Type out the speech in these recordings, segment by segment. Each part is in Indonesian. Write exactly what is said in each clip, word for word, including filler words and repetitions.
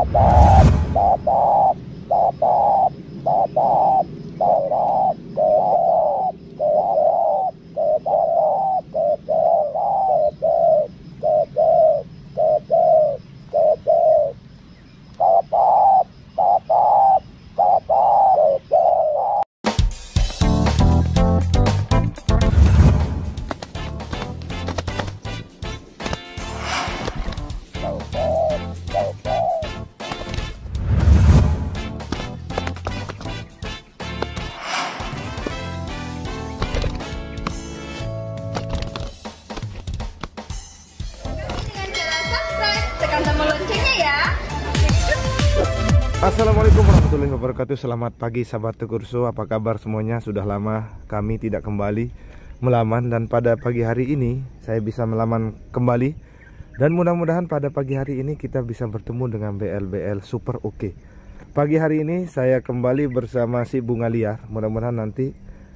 Assalamualaikum warahmatullahi wabarakatuh. Selamat pagi sahabat Tukurso. Apa kabar semuanya? Sudah lama kami tidak kembali melaman, dan pada pagi hari ini saya bisa melaman kembali. Dan mudah-mudahan pada pagi hari ini kita bisa bertemu dengan B L B L super oke. Pagi hari ini saya kembali bersama si bunga liar. Mudah-mudahan nanti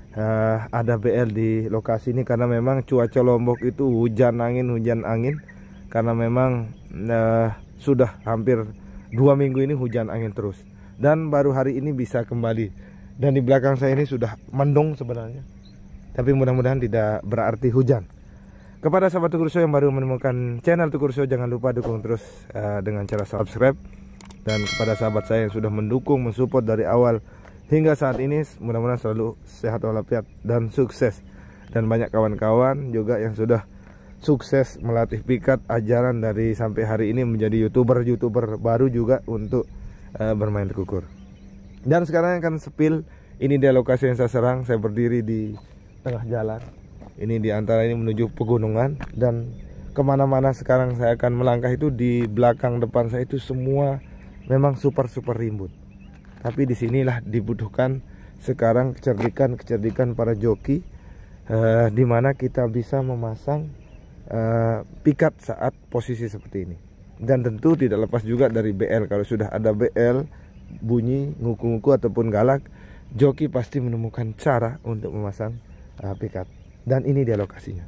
uh, ada B L di lokasi ini, karena memang cuaca Lombok itu hujan angin hujan angin. Karena memang uh, sudah hampir dua minggu ini hujan angin terus, dan baru hari ini bisa kembali. Dan di belakang saya ini sudah mendung sebenarnya, tapi mudah-mudahan tidak berarti hujan. Kepada sahabat Tukurso yang baru menemukan channel Tukurso, jangan lupa dukung terus uh, dengan cara subscribe. Dan kepada sahabat saya yang sudah mendukung, mensupport dari awal hingga saat ini, mudah-mudahan selalu sehat walafiat dan sukses. Dan banyak kawan-kawan juga yang sudah sukses melatih pikat ajaran dari sampai hari ini menjadi youtuber-youtuber baru juga untuk uh, bermain kukur. Dan sekarang akan sepil. Ini dia lokasi yang saya serang. Saya berdiri di tengah jalan. Ini di antara ini menuju pegunungan, dan kemana-mana sekarang saya akan melangkah itu di belakang depan saya itu semua memang super-super rimbun. Tapi disinilah dibutuhkan sekarang kecerdikan-kecerdikan para joki, uh, dimana kita bisa memasang Uh, pikat saat posisi seperti ini. Dan tentu tidak lepas juga dari B L. Kalau sudah ada B L bunyi nguku-nguku ataupun galak, joki pasti menemukan cara untuk memasang uh, pikat. Dan ini dia lokasinya.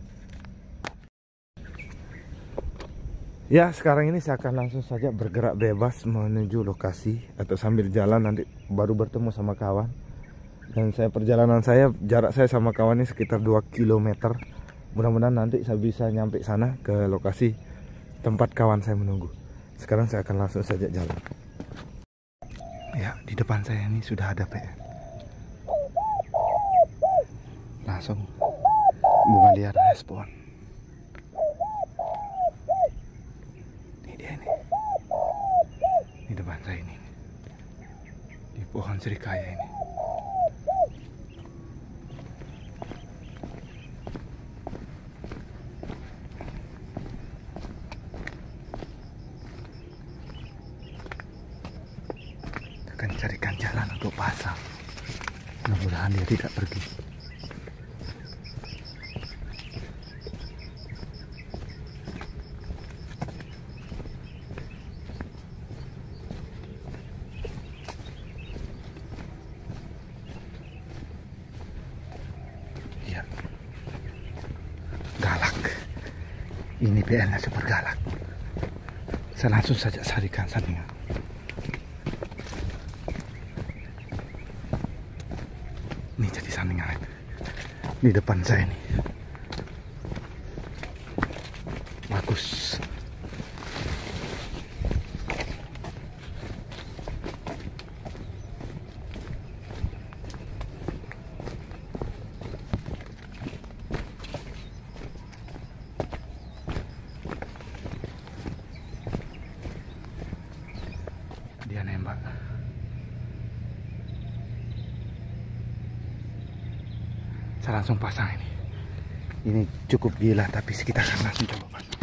Ya, sekarang ini saya akan langsung saja bergerak bebas menuju lokasi, atau sambil jalan nanti baru bertemu sama kawan. Dan saya perjalanan saya, jarak saya sama kawan ini sekitar dua kilometer. Mudah-mudahan nanti saya bisa nyampe sana ke lokasi tempat kawan saya menunggu. Sekarang saya akan langsung saja jalan. Ya, di depan saya ini sudah ada P M. Langsung bunga liar respon. Ini dia nih. Di depan saya ini. Di pohon serikaya ini. Akan carikan jalan untuk pasang. Mudah-mudahan dia tidak pergi. Ya, galak. Ini B L-nya super galak. Saya langsung saja carikan sandingan. Ini jadi sandingan di depan saya ini. Bagus. Dia nembak. Saya langsung pasang ini. Ini cukup gila, tapi kita akan langsung coba pasang.